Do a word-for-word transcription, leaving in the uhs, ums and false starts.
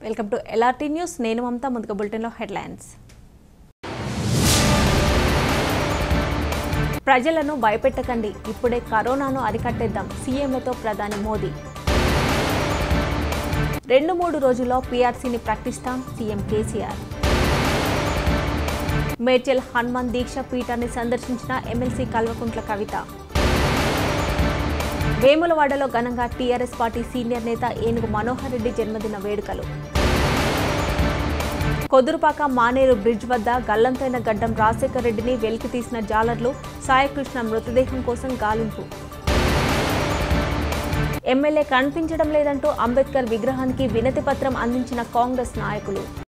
Welcome to LRT news. నేను మమతా. ముందుగా బులెటిన్లో హెడ్లైన్స్. ప్రజలను భయపెట్టకండి, ఇప్పుడే కరోనాను అరికట్టేద్దాం, సీఎంలతో ప్రధాని మోదీ. రెండు మూడు రోజుల్లో పీఆర్సీని ప్రకటిస్తాం, సీఎం కేసీఆర్. మేడ్చల్ హనుమాన్ దీక్ష పీఠాన్ని సందర్శించిన ఎమ్మెల్సీ కల్వకుంట్ల కవిత. వేములవాడలో ఘనంగా టీఆర్ఎస్ పార్టీ సీనియర్ నేత ఏనుగు మనోహర్ రెడ్డి జన్మదిన వేడుకలు. కొదురుపాక మానేరు బ్రిడ్జ్ వద్ద గల్లంతైన గడ్డం రాజశేఖర్ రెడ్డిని వెలికి తీసిన జాలర్లు, సాయకృష్ణ మృతదేహం కోసం గాలింపు. ఎమ్మెల్యే కనిపించడం లేదంటూ అంబేద్కర్ విగ్రహానికి వినతి పత్రం అందించిన కాంగ్రెస్ నాయకులు.